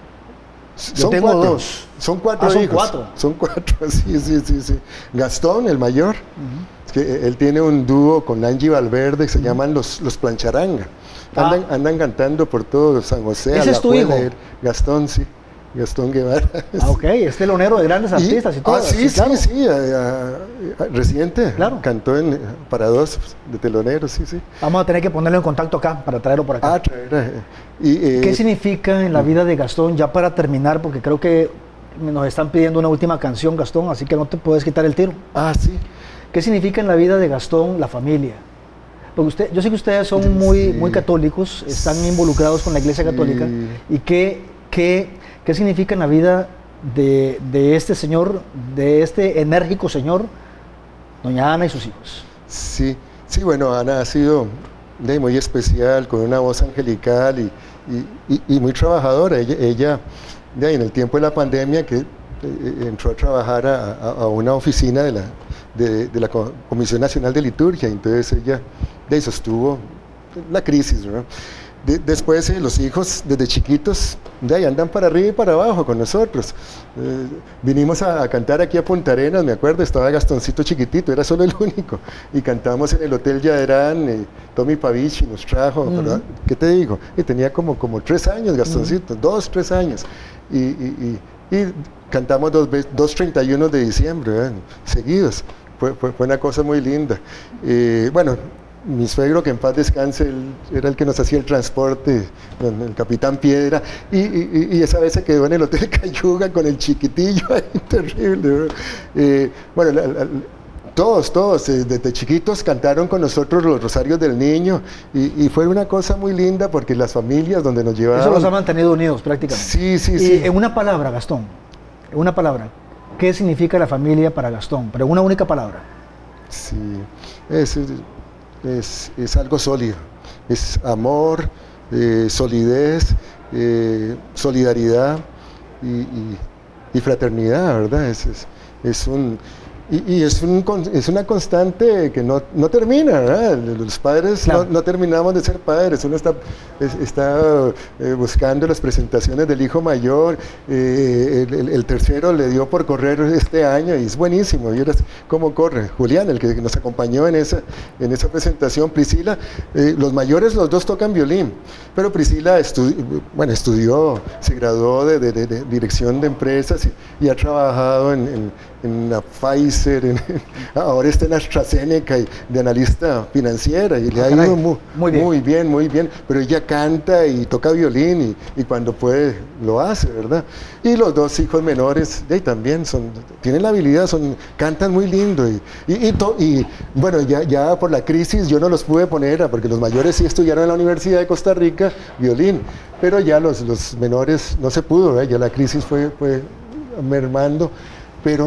Yo son tengo cuatro. dos. Son cuatro ah, son hijos. cuatro. Son cuatro, sí, sí, sí, sí. Gastón, el mayor, uh-huh. es que él tiene un dúo con Angie Valverde que se uh-huh. llaman los, los Plancharanga. Andan, ah. andan cantando por todo San José. ¿Ese es tu hijo? Gastón, sí. Gastón Guevara. Ah, ok, es telonero de grandes artistas y, y todo. Ah, sí, sí, claro. sí, a, a, reciente. Claro. Cantó en para dos de telonero, sí, sí. Vamos a tener que ponerlo en contacto acá para traerlo por acá. Ah, traer. Y, eh, ¿Qué significa en la vida de Gastón, ya para terminar, porque creo que nos están pidiendo una última canción, Gastón, así que no te puedes quitar el tiro? Ah, sí. ¿Qué significa en la vida de Gastón la familia? Porque usted, yo sé que ustedes son muy, sí. muy católicos, están involucrados con la Iglesia sí. Católica, y qué, qué, qué significa en la vida de, de este señor, de este enérgico señor, doña Ana y sus hijos. Sí, sí, bueno, Ana ha sido de, muy especial, con una voz angelical y, y, y, y muy trabajadora. Ella, ella de ahí, en el tiempo de la pandemia, que eh, entró a trabajar a, a, a una oficina de la, de, de la Comisión Nacional de Liturgia, entonces ella de ahí sostuvo la crisis, ¿no? De, después eh, los hijos desde chiquitos de ahí andan para arriba y para abajo con nosotros. Eh, vinimos a, a cantar aquí a Punta Arenas, me acuerdo, estaba Gastoncito chiquitito, era solo el único, y cantamos en el Hotel Yaderán, eh, Tommy Pavici nos trajo, mm. ¿verdad? ¿Qué te digo? Y tenía como, como tres años Gastoncito, mm. dos, tres años, y, y, y, y cantamos dos, dos treinta y uno de diciembre, ¿verdad? Seguidos, fue, fue, fue una cosa muy linda. Eh, bueno, mi suegro, que en paz descanse, él era el que nos hacía el transporte, el capitán Piedra, y, y, y esa vez se quedó en el Hotel Cayuga con el chiquitillo, ahí, terrible. Eh, bueno, la, la, todos, todos, eh, desde chiquitos cantaron con nosotros los Rosarios del Niño, y, y fue una cosa muy linda porque las familias donde nos llevaban... Eso los ha mantenido unidos prácticamente. Sí, sí, y sí. En una palabra, Gastón, en una palabra, ¿qué significa la familia para Gastón? Pero en una única palabra. Sí, es... Es, es algo sólido, es amor, eh, solidez, eh, solidaridad y, y, y fraternidad, ¿verdad? Es, es, es un, y, y es, un, es una constante que no, no termina, ¿verdad? Los padres claro. no, no terminamos de ser padres, uno está, es, está eh, buscando las presentaciones del hijo mayor, eh, el, el, el tercero le dio por correr este año y es buenísimo, vieras cómo corre. Julián, el que nos acompañó en esa, en esa presentación, Priscila, eh, los mayores los dos tocan violín, pero Priscila estudi bueno, estudió, se graduó de, de, de, de dirección de empresas y, y ha trabajado en, en, en la Pfizer, en, ahora está en AstraZeneca y de analista financiera y le ha ido muy, muy, bien. muy bien, muy bien, pero ella canta y toca violín y, y cuando puede lo hace, ¿verdad? Y los dos hijos menores de ahí también son, tienen la habilidad, son, cantan muy lindo y, y, y, to, y bueno, ya, ya por la crisis yo no los pude poner, porque los mayores sí estudiaron en la Universidad de Costa Rica violín, pero ya los, los menores no se pudo, ¿eh? Ya la crisis fue, fue mermando, pero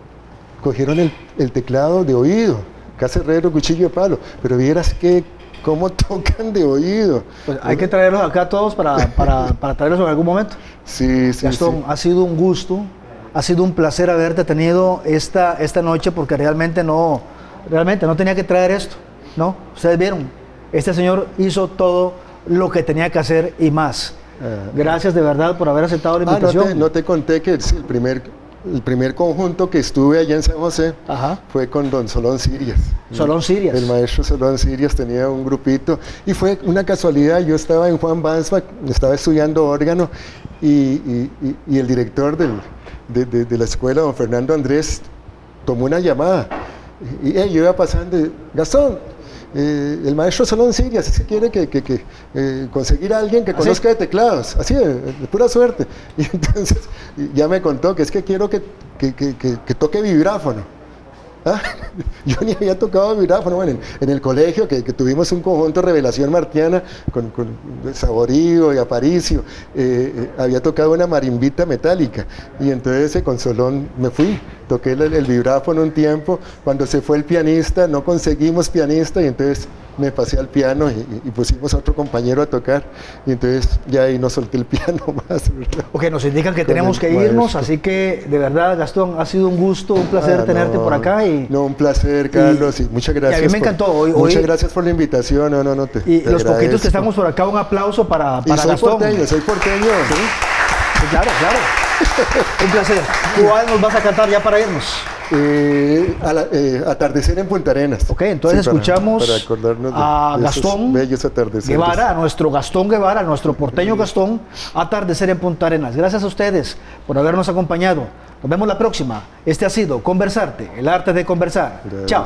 cogieron el, el teclado de oído, cacerrero, cuchillo de palo, pero vieras que cómo tocan de oído. Pues hay que traerlos acá todos para, para, para traerlos en algún momento. Sí, sí, Gastón, sí. Ha sido un gusto, ha sido un placer haberte tenido esta, esta noche, porque realmente no, realmente no tenía que traer esto, ¿no? Ustedes vieron, este señor hizo todo lo que tenía que hacer y más. Uh, Gracias de verdad por haber aceptado la invitación. Ah, no, te, no te conté que es el primer... El primer conjunto que estuve allá en San José Ajá. fue con don Solón Sirias. Solón Sirias. El maestro Solón Sirias tenía un grupito y fue una casualidad, yo estaba en Juan Bansbach, estaba estudiando órgano y, y, y, y el director del, de, de, de la escuela, don Fernando Andrés, tomó una llamada y, y yo iba pasando y, Gastón, Eh, el maestro Solón Sirias, si quiere que, que, que eh, conseguir a alguien que conozca ¿Ah, sí? de teclados, así de, de pura suerte. Y entonces ya me contó que es que quiero que, que, que, que, que toque vibráfono. ¿Ah? Yo ni había tocado vibráfono. Bueno, en, en el colegio que, que tuvimos un conjunto Revelación Martiana con, con Saborío y Aparicio, eh, eh, había tocado una marimbita metálica y entonces eh, con Solón me fui, toqué el, el vibráfono un tiempo. Cuando se fue el pianista no conseguimos pianista y entonces me pasé al piano y, y pusimos a otro compañero a tocar, y entonces ya ahí no solté el piano más, ¿verdad? Ok, nos indican que Con tenemos el que irnos, maestro. así que de verdad, Gastón, ha sido un gusto, un placer Ah, tenerte no, por acá. Y, no, un placer, Carlos, y, y muchas gracias. Y a mí me por, encantó. Hoy, muchas hoy, gracias por la invitación, no, no, no, te, Y te los poquitos agradezco. que estamos por acá, un aplauso para, para y soy Gastón. porteño, soy porteño. Sí, sí, claro, claro. Un placer. ¿Cuál nos vas a cantar ya para irnos? Eh, a la- eh, atardecer en Punta Arenas. Ok, entonces Sí, para- escuchamos para acordarnos de- a de esos Gastón bellos atardeceres. Guevara, a nuestro Gastón Guevara, a nuestro porteño Gastón, Atardecer en Punta Arenas. Gracias a ustedes por habernos acompañado. Nos vemos la próxima. Este ha sido Conversarte, el arte de conversar. Gracias. Chao.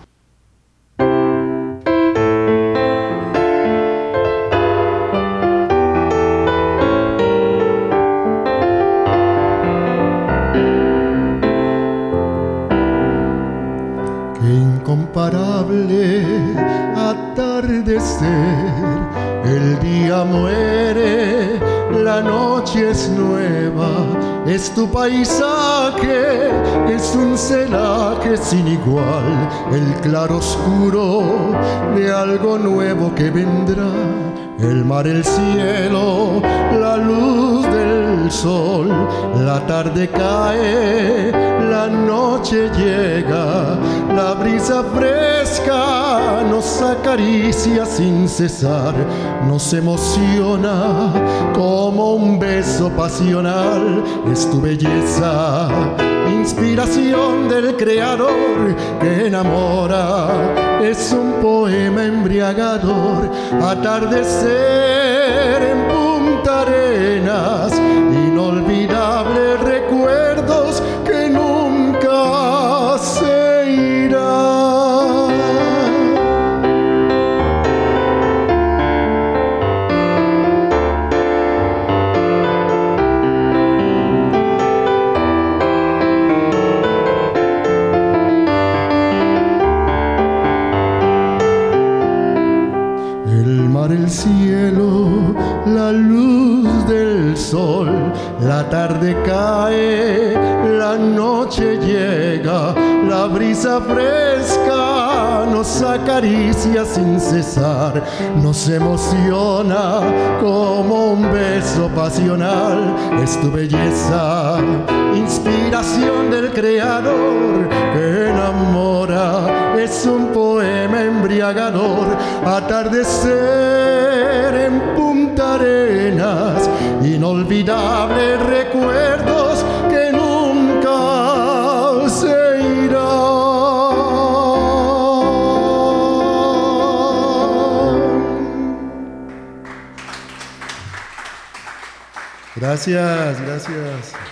Qué incomparable atardecer, el día muere, la noche es nueva, es tu paisaje, es un celaje sin igual, el claro oscuro de algo nuevo que vendrá. El mar, el cielo, la luz del sol, la tarde cae, la noche llega, la brisa fresca nos acaricia sin cesar, nos emociona como un beso pasional, es tu belleza, inspiración del creador que enamora, es un poema embriagador, atardecer en Punta Arenas, inolvidables recuerdos que nunca se irán. El mar, el cielo, la luz del sol, la tarde cae, la noche llega, la brisa fresca nos acaricia sin cesar, nos emociona como un beso pasional, es tu belleza, inspiración del creador que enamora, es un poema embriagador, atardecer en Punta Arenas, inolvidables recuerdos que nunca se irán. Gracias, gracias.